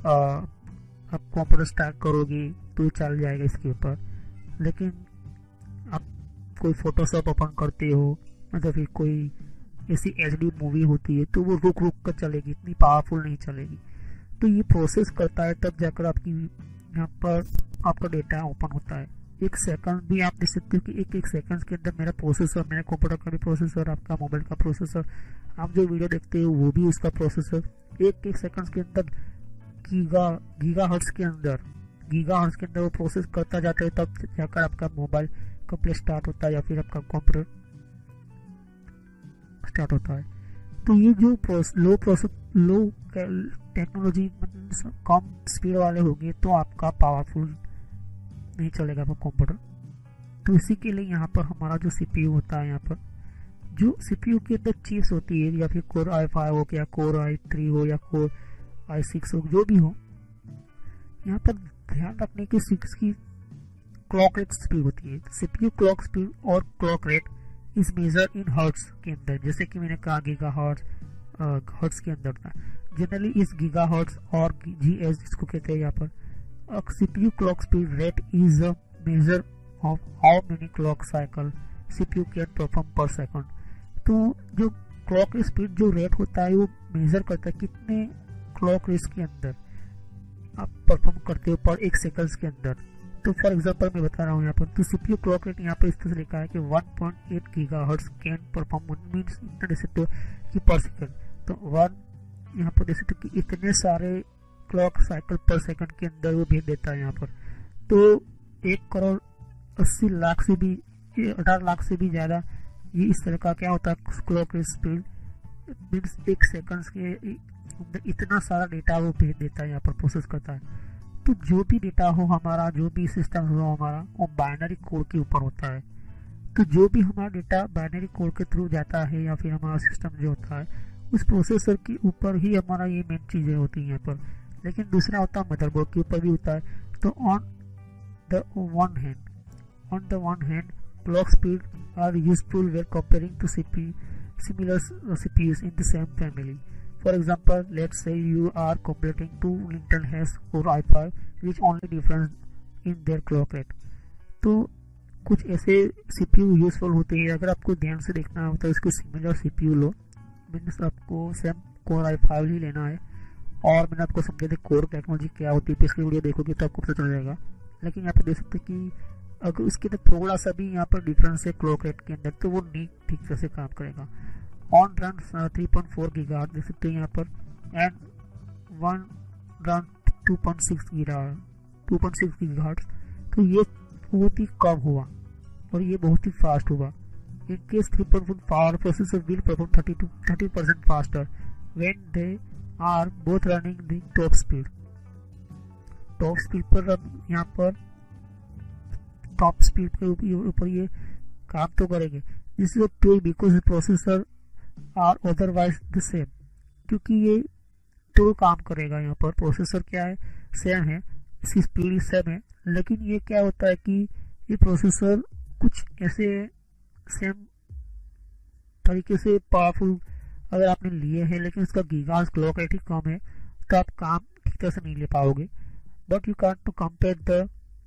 आप कंप्यूटर स्टार्ट करोगे तो चल जाएगा इसके ऊपर। लेकिन आप कोई फोटोशॉप ओपन करते हो मतलब फिर कोई ऐसी एचडी मूवी होती है तो वो रुक रुक कर चलेगी, इतनी पावरफुल नहीं चलेगी। तो ये प्रोसेस करता है तब जाकर आपकी यहाँ पर आपका डेटा ओपन होता है। एक सेकंड भी आप देख सकते हो कि एक एक सेकंड के अंदर मेरा प्रोसेसर, मेरा कंप्यूटर का भी प्रोसेसर, आपका मोबाइल का प्रोसेसर, आप जो वीडियो देखते हो वो भी उसका प्रोसेसर, एक एक सेकंड के अंदर गीगा गीगाहर्ट्ज के अंदर गीगाहर्ट्ज के अंदर वो प्रोसेस करता जाता है तब जाकर आपका मोबाइल का प्ले स्टार्ट होता है या फिर आपका कंप्यूटर स्टार्ट होता है। तो ये जो process low process low technology कम स्पीड वाले होंगे तो आपका पावरफुल नहीं चलेगा आपका कंप्यूटर। तो इसी के लिए यहाँ पर हमारा जो सीपीयू होता है यहाँ पर जो सीपीयू के अंदर चिप्स होती है या फिर कोर आई फाइव हो या कोर आई थ्री हो या कोर आई सिक्स हो जो भी हो, यहाँ पर ध्यान रखने की सिक्स की क्लॉक रेट स्पीड होती है। सीपीयू क्लॉक स्पीड और clock rate is measure in hertz के अंदर, जैसे कि मैंने कहा गीगा हर्ट्ज हर्ट्ज के अंदर था। जनरली इस गीगा हर्ट्ज और जीएच जिसको कहते हैं यहाँ पर CPU clock speed rate is a measure of how many clock cycle CPU can perform per second. तो जो क्लॉक स्पीड जो रेट होता है वो मेजर करता है कितने क्लॉक रेट के अंदर आप परफॉर्म करते हो पर एक सेकंड के अंदर। तो फॉर एग्जांपल मैं बता रहा हूँ यहाँ पर तो सीपीयू क्लॉक रेट यहाँ पर इस तरह से लिखा है कि one point eight gigahertz can perform means इतना देख सकते हो कि पर सेकंड। तो वन यहाँ पर देख सकते हो कि इतने सारे क्लॉक साइकिल पर सेकंड के अंदर वो भेज देता है यहाँ पर। तो एक करोड़ अस्सी लाख से भी अठारह लाख से भी ज़्यादा ये इस तरह का क्या होता है क्लॉक स्पीड मीन्स एक सेकंड के अंदर इतना सारा डेटा वो भेज देता है यहाँ पर प्रोसेस करता है। तो जो भी डेटा हो हमारा, जो भी सिस्टम हो हमारा, वो बाइनरी कोड के ऊपर होता है। तो जो भी हमारा डेटा बाइनरी कोड के थ्रू जाता है या फिर हमारा सिस्टम जो होता है उस प्रोसेसर के ऊपर ही हमारा ये मेन चीज़ें होती हैं यहाँ पर। लेकिन दूसरा होता है मदरबोर्ड के ऊपर भी होता है। तो on the one hand on the one hand clock speed are useful where comparing to CP similar CPUs in the same family. For example, let's say you are completing two Intel has Core i five which only difference in their clock rate. तो कुछ ऐसे CPU useful होते हैं, अगर आपको ध्यान से देखना हो तो इसको सिमिलर सीपीयू लो, मीन्स आपको सेम कोर आई फाइव ही लेना है। और मैंने आपको समझा था कोर टेक्नोलॉजी क्या होती है, पिछली वीडियो देखोगे तो आपको पता चल जाएगा। लेकिन यहाँ पे देख सकते हैं कि अगर उसके अंदर थोड़ा सा भी यहाँ पर डिफरेंस है क्लॉक रेट के अंदर तो वो नहीं ठीक तरह से काम करेगा। On run three point four gigahertz देख सकते हैं यहाँ पर, and one run two point six two point six gigahertz, तो ये बहुत ही कम हुआ और ये बहुत ही फास्ट हुआ। In case three point four power processor will perform thirty two thirty percent faster when they are both running the top speed. Top speed पर यहाँ पर टॉप स्पीड के ऊपर ये काम तो करेंगे। This is true because processor are otherwise the same, क्योंकि ये तो काम करेगा। यहाँ पर प्रोसेसर क्या है, सेम है, इसकी स्पीड सेम है, लेकिन ये क्या होता है कि ये प्रोसेसर कुछ ऐसे सेम तरीके से पावरफुल अगर आपने लिए हैं लेकिन उसका गीगाहर्ट्ज़ क्लॉक रेट ही कम है तो आप काम ठीक तरह से नहीं ले पाओगे। But you can to compare the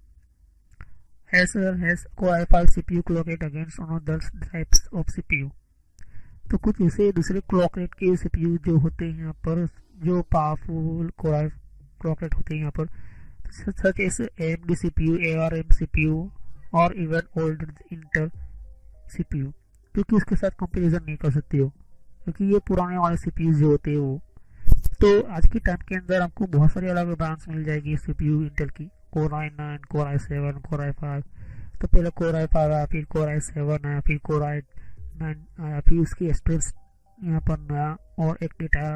Acer has Core i five C P U clock rate against another types of C P U। तो कुछ ऐसे दूसरे क्लॉक रेट के C P U जो होते हैं यहाँ पर, जो powerful Core i clock rate होते हैं यहाँ पर, such as A M D C P U, A R M C P U और even older Intel C P U, क्योंकि उसके साथ कंपैरिजन नहीं कर सकते हो, क्योंकि ये पुराने वाले C P U जो होते हैं वो। तो आज के टाइम के अंदर आपको बहुत सारी अलग ब्रांड्स मिल जाएगी C P U इंटेल की, Core i nine, Core i seven, Core i five. तो पहले Core i फाइव आया, फिर Core i सेवन आया, फिर Core i नाइन आया, फिर उसकी स्टोरेज यहाँ पर नया और एक डेटा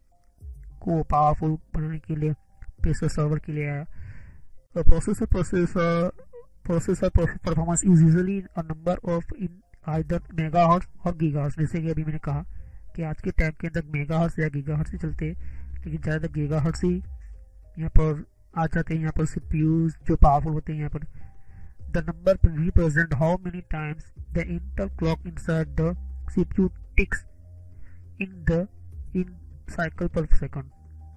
को पावरफुल बनाने के लिए प्रेशर सर्वर के लिए आया। तो processor processor processor performance is usually a number of in either megahertz और गीगाहर्ट्ज़। जैसे कि अभी मैंने कहा कि आज के टाइम के अंदर मेगाहर्ट्ज़ या गीगाहर्ट्ज़ से चलते हैं, लेकिन ज़्यादातर गीगाहर्ट्ज़ ही यहाँ पर आ जाते हैं। यहाँ पर सीपीयू जो पावरफुल होते हैं यहाँ पर, the number represent how many times the inter clock inside the CPU ticks in the in cycle per second.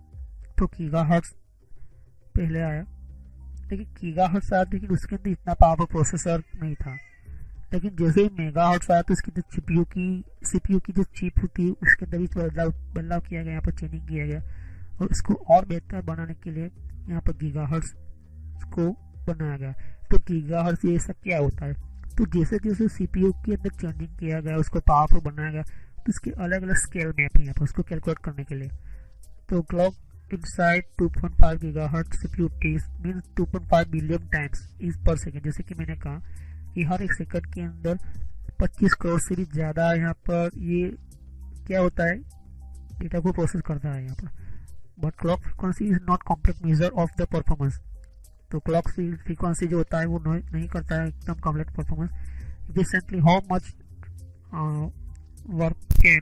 तो गीगाहर्ट्ज़ पहले आया, लेकिन गीगाहर्ट्ज़ आया लेकिन उसके अंदर इतना पावरफुल प्रोसेसर नहीं था। लेकिन जैसे ही मेगाहर्ट्ज़ आया तो उसके अंदर सीपीयू की सीपीयू की जो चिप होती है उसके अंदर भी बदलाव बदलाव किया गया, यहाँ पर चेंजिंग किया गया और इसको और बेहतर बनाने के लिए यहाँ पर गीगाहर्ट्ज़ को बनाया गया। तो गीगाहर्ट्ज़ ये सब क्या होता है, तो जैसे जैसे सीपीयू के अंदर चेंजिंग किया गया, उसको पावरफुल बनाया गया, तो इसके अलग अलग स्केल में है यहाँ पर उसको कैलकुलेट करने के लिए। तो clock inside two point five gigahertz CPU ticks means two point five billion times is per second. जैसे कि मैंने कहा कि हर एक सेकंड के अंदर पच्चीस करोड़ से भी ज़्यादा यहाँ पर ये क्या होता है, डेटा को प्रोसेस करता है यहाँ पर। But clock frequency is not complex measure of the performance. तो क्लॉक फ्रीक्वेंसी जो होता है वो नहीं करता है एकदम complete performance. Recently how much work can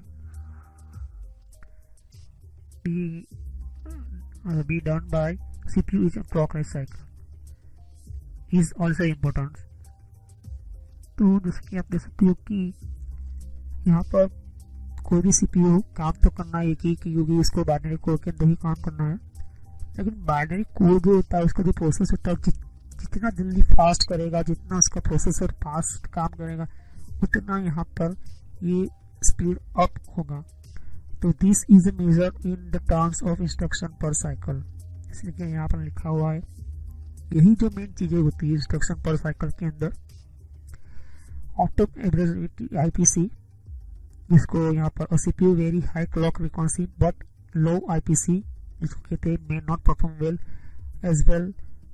be be done by CPU is clock right cycle is also important. तो जैसे कि आप देख सकते हो कि यहाँ पर कोई भी सीपीयू काम तो करना है एक ही, क्योंकि इसको बाइनरी कोड के अंदर ही काम करना है। लेकिन बाइनरी कोड जो होता है उसका जो प्रोसेस होता है जित, जितना जल्दी फास्ट करेगा, जितना उसका प्रोसेसर फास्ट काम करेगा, उतना यहाँ पर ये स्पीड अप होगा। तो this is a measure in the terms of instruction per cycle. इसलिए यहाँ पर लिखा हुआ है, यही जो मेन चीजें होती है इंस्ट्रक्शन पर साइकिल के अंदर। ऑप्टो एवरेज आईपीसी, जिसको यहाँ पर CPU very high clock frequency but low IPC, जिसको कहते हैं may not perform well as well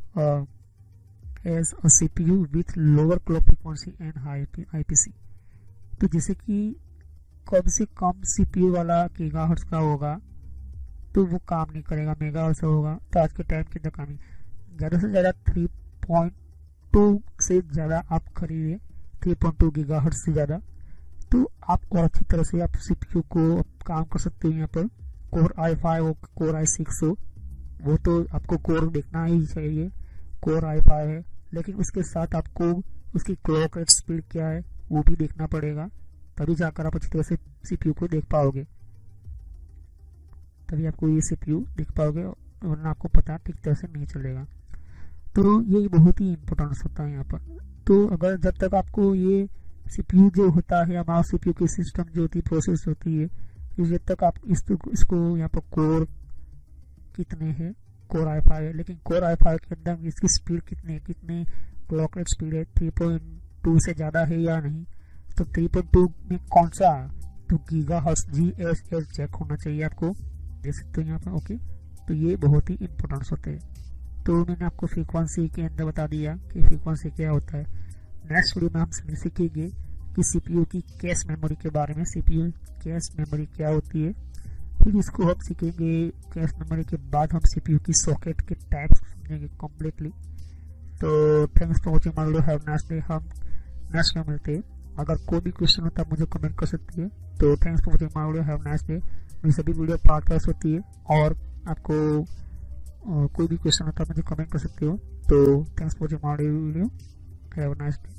as a CPU with lower clock frequency and high IPC. तो जैसे कि कम से कम सीपीयू वाला गीगाहर्ट्ज़ का होगा तो वो काम नहीं करेगा, मेगाहर्ट्ज़ होगा तो आज के टाइम के अंदर काम ज़्यादा से ज़्यादा थ्री पॉइंट टू से ज़्यादा आप खरीदे, थ्री पॉइंट टू गीगाहर्ट्ज़ से ज़्यादा, तो आप और अच्छी तरह से आप सीपीयू को काम कर सकते हो। यहाँ पर कोर आई फाइव हो, कोर आई सिक्स हो, वो तो आपको कोर देखना ही चाहिए, कोर आई फाइव है, लेकिन उसके साथ आपको उसकी क्लॉक रेट स्पीड क्या है वो भी देखना पड़ेगा, तभी जाकर आप अच्छी तरह से सीपीयू को देख पाओगे। तभी आपको ये सीपीयू दिख पाओगे, वरना आपको पता ठीक तरह से नहीं चलेगा। तो ये बहुत ही इम्पोर्टेंस होता है यहाँ पर। तो अगर जब तक आपको ये सीपीयू जो होता है या माउस सीपीयू की सिस्टम जो होती है, प्रोसेस होती है, तो जब तक आप इस इसको यहाँ पर कोर कितने हैं, कोर आई फाइव है, लेकिन कोर आई फाइव के अंदर इसकी स्पीड कितनी है, कितनी क्लॉक रेट स्पीड है, थ्री पॉइंट टू से ज़्यादा है या नहीं, तो थ्री पॉइंट टू में कौन सा, तो gigahertz G S S check होना चाहिए आपको, देख सकते हो यहाँ पर। ओके, तो ये बहुत ही इंपॉर्टेंस होते हैं। तो मैंने आपको फ्रीक्वेंसी के अंदर बता दिया कि फ्रीक्वेंसी क्या होता है। नेक्स्ट वीडियो में हम सीखेंगे कि सीपीयू की कैश मेमोरी के बारे में, सीपीयू कैश मेमोरी क्या होती है, फिर इसको हम सीखेंगे। कैश मेमोरी के बाद हम सीपीयू की सॉकेट के टाइप्स समझेंगे कम्प्लीटली। तो thanks for watching my video, have nice day. हम नेक्स्ट में मिलते हैं। अगर कोई भी क्वेश्चन होता है मुझे कमेंट कर सकती है। तो thanks for watching my video, have nice day. मेरी सभी वीडियो पार्ट वाइज होती है, और आपको और कोई भी क्वेश्चन होता है मुझे कमेंट कर सकते हो। तो thanks for watching my video, have nice day.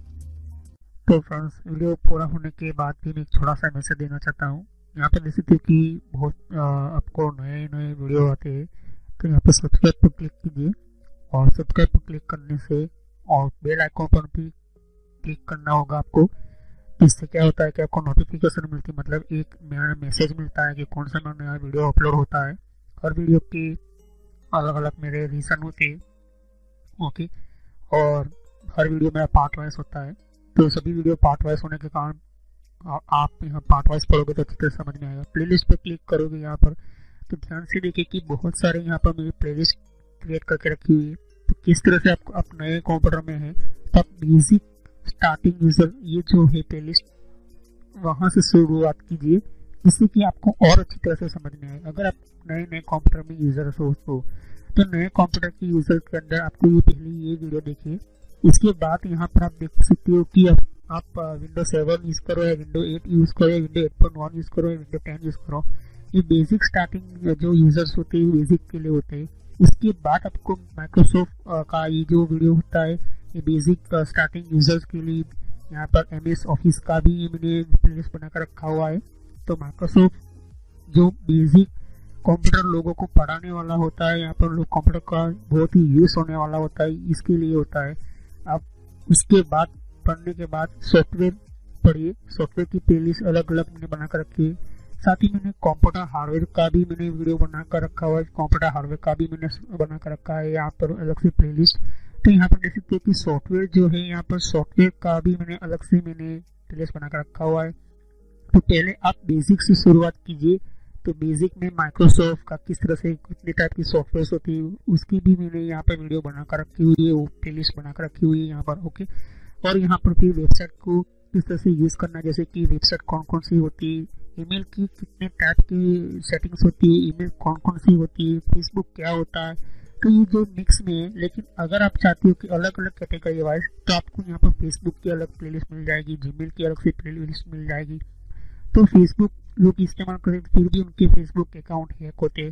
तो फ्रेंड्स, वीडियो पूरा होने के बाद भी मैं एक छोटा सा मैसेज देना चाहता हूँ। यहाँ पर देख सकते हो कि बहुत आपको नए नए वीडियो आते हैं, तो यहाँ पर सब्सक्राइब पर क्लिक कीजिए, और सब्सक्राइब पर क्लिक करने से और बेल आइकन पर भी क्लिक करना होगा आपको। इससे क्या होता है कि आपको नोटिफिकेशन मिलती है, मतलब एक मेरा मैसेज मिलता है कि कौन सा नया वीडियो अपलोड होता है। हर वीडियो की अलग अलग मेरे रीज़न होते हैं। ओके, और हर वीडियो मेरा पार्ट वाइज होता है। तो सभी वीडियो पार्ट वाइज होने के कारण आप यहाँ पार्ट वाइज पढ़ोगे तो अच्छी तरह समझ में आएगा। प्लेलिस्ट पे क्लिक करोगे यहाँ पर, तो ध्यान से देखिए कि बहुत सारे यहाँ पर मेरी प्लेलिस्ट क्रिएट करके रखी हुई है। तो किस तरह से आपको आप नए कंप्यूटर में है तो आप बेसिक स्टार्टिंग यूजर ये जो है प्लेलिस्ट वहाँ से शुरुआत कीजिए, जिससे कि आपको और अच्छी तरह से समझ में आए। अगर आप नए नए कंप्यूटर में यूजर हो तो नए कंप्यूटर के यूजर के अंदर आपको ये पहले ये वीडियो देखिए। इसके बाद यहाँ पर आप देख सकते हो कि आप, आप विंडो सेवन यूज करो या विंडो एट यूज करो या window eight point one use करो या विंडो टेन यूज करो। ये बेसिक स्टार्टिंग जो यूजर्स होते हैं बेसिक के लिए होते हैं। उसके बाद आपको माइक्रोसॉफ्ट का ये जो वीडियो होता है ये बेसिक स्टार्टिंग यूजर्स के लिए, यहाँ पर एम एस ऑफिस का भी मैंने प्लेलिस्ट बनाकर रखा हुआ है। तो माइक्रोसॉफ्ट जो बेसिक कंप्यूटर लोगों को पढ़ाने वाला होता है, यहाँ पर लोग कंप्यूटर का बहुत ही यूज होने वाला होता है, इसके लिए होता है। आप उसके बाद पढ़ने के बाद सॉफ्टवेयर पढ़िए। सॉफ्टवेयर की प्लेलिस्ट अलग अलग मैंने बनाकर रखी है। साथ ही मैंने कंप्यूटर हार्डवेयर का भी मैंने वीडियो बनाकर रखा हुआ है। कंप्यूटर हार्डवेयर का भी मैंने बनाकर रखा है यहाँ पर अलग से प्लेलिस्ट। तो यहाँ पर देख सकते हैं कि सॉफ्टवेयर जो है यहाँ पर सॉफ्टवेयर का भी मैंने अलग से मैंने प्लेलिस्ट बनाकर रखा हुआ है। तो पहले आप बेसिक से शुरुआत कीजिए। तो बेसिक में माइक्रोसॉफ्ट का किस तरह से कितने टाइप की सॉफ्टवेयर होती है उसकी भी मैंने यहाँ पर वीडियो बनाकर रखी हुई है, वो प्लेलिस्ट बनाकर रखी हुई है यहाँ पर। ओके, और यहाँ पर फिर वेबसाइट को किस तरह से यूज करना, जैसे कि वेबसाइट कौन कौन सी होती है, ईमेल की कितने टाइप की सेटिंग्स होती है, ईमेल कौन कौन सी होती है, फेसबुक क्या होता है। तो ये जो मिक्स में है, लेकिन अगर आप चाहते हो कि अलग अलग कैटेगरी वाइज, तो आपको यहाँ पर फेसबुक की अलग प्लेलिस्ट मिल जाएगी, जीमेल की अलग से प्लेलिस्ट मिल जाएगी। तो फेसबुक लोग इस्तेमाल करें फिर भी उनके फेसबुक अकाउंट हैक होते।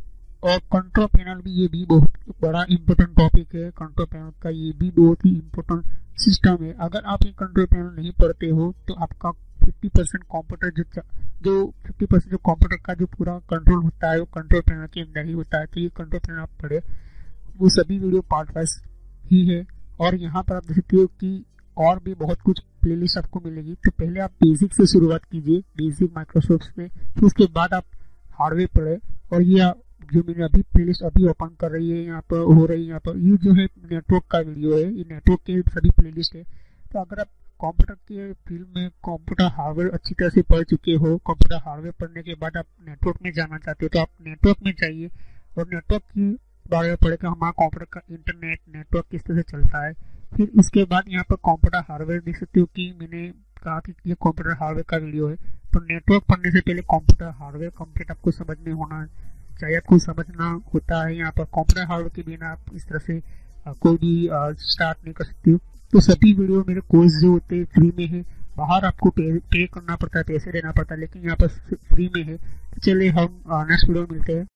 और कंट्रोल पैनल भी, ये भी बहुत बड़ा इंपॉर्टेंट टॉपिक है। कंट्रोल पैनल का ये भी बहुत ही इंपॉर्टेंट सिस्टम है। अगर आप ये कंट्रोल पैनल नहीं पढ़ते हो तो आपका फिफ्टी परसेंट कंप्यूटर जो जो फिफ्टी परसेंट जो कंप्यूटर का जो पूरा कंट्रोल होता है वो कंट्रोल पैनल के अंदर ही होता है। तो ये कंट्रोल पैनल आप पढ़े, वो सभी वीडियो पार्ट वाइज ही है। और यहाँ पर आप देख सकते हो कि और भी बहुत कुछ प्लेलिस्ट आपको मिलेगी। तो पहले आप बेसिक से शुरुआत कीजिए, बेसिक माइक्रोसॉफ्ट से, फिर उसके बाद आप हार्डवेयर पढ़े। और ये जो मैंने अभी प्लेलिस्ट अभी ओपन कर रही है यहाँ पर हो रही है, यहाँ पर ये जो है नेटवर्क का वीडियो है, ये नेटवर्क के सभी प्लेलिस्ट है। तो अगर आप कंप्यूटर के फील्ड में कंप्यूटर हार्डवेयर अच्छी तरह से पढ़ चुके हो, कंप्यूटर हार्डवेयर पढ़ने के बाद आप नेटवर्क में जाना चाहते हो, तो आप नेटवर्क में जाइए और नेटवर्क की बारे में पढ़े कि हमारा कंप्यूटर का इंटरनेट नेटवर्क किस तरह से चलता है। फिर इसके बाद यहाँ पर कंप्यूटर हार्डवेयर देख सकते हो कि मैंने कहा कि ये कंप्यूटर हार्डवेयर का वीडियो है। तो नेटवर्क पढ़ने से पहले कंप्यूटर हार्डवेयर कंप्लीट आपको समझ में होना चाहिए, आपको समझना होता है। यहाँ पर कंप्यूटर हार्डवेयर के बिना आप इस तरह से कोई भी स्टार्ट नहीं कर सकते हो। तो सभी वीडियो मेरे कोर्स जो होते हैं फ्री में है, बाहर आपको पे, पे करना पड़ता है, पैसे देना पड़ता है, लेकिन यहाँ पर फ्री में है। तो चलिए हम नेक्स्ट वीडियो में मिलते हैं।